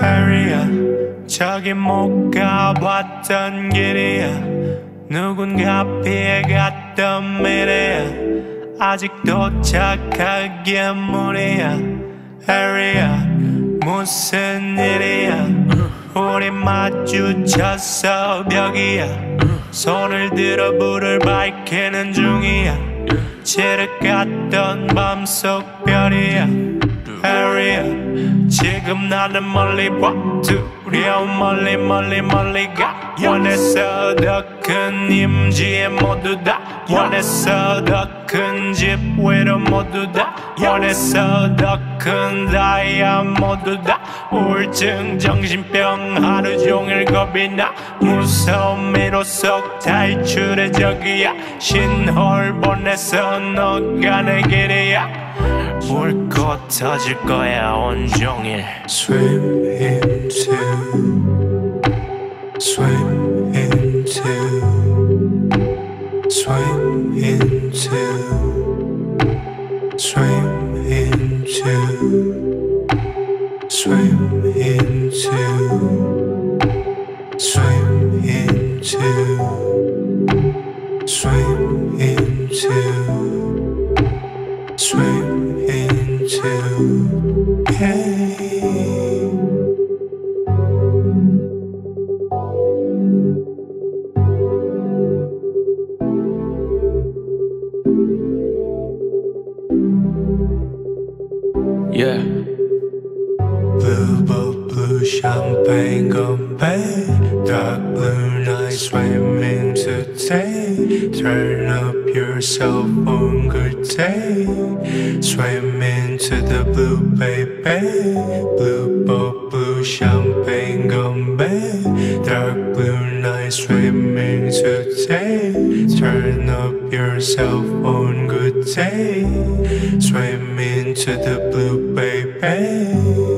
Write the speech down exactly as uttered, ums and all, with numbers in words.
페리야 저기 못 가봤던 길이야 누군가 피해갔던 미래야 아직 도착하기에 무리야 페리야 무슨 일이야 우리 마주쳤어 벽이야 손을 들어 불을 밝히는 중이야 칠흑 같던 밤속 별이야 페리야 지금 나는 멀리 봐 두려움 멀리 멀리 멀리 가 원했어 더 큰 임지에 모두 다 원했어 더 큰 집 위로 모두 다 원했어 더 큰 다이아 모두 다 우울증 정신병 하루 종일 겁이 나 무서움 미로 속 탈출의 적이야 신호를 보내서 너가 내 길이야 불꽃 터질 거야 온종일 Swim into Swim into Swim into Swim into Swim into Swim into Swim into Swim into hey. Yeah. Blue boat, blue champagne Bombay, dark blue night swimming today. Turn up your cell phone, good day. Swim into the blue, baby. Blue boat, blue champagne Bombay, dark blue night swimming today. Turn up your cell phone, good day. Swim into the blue, baby.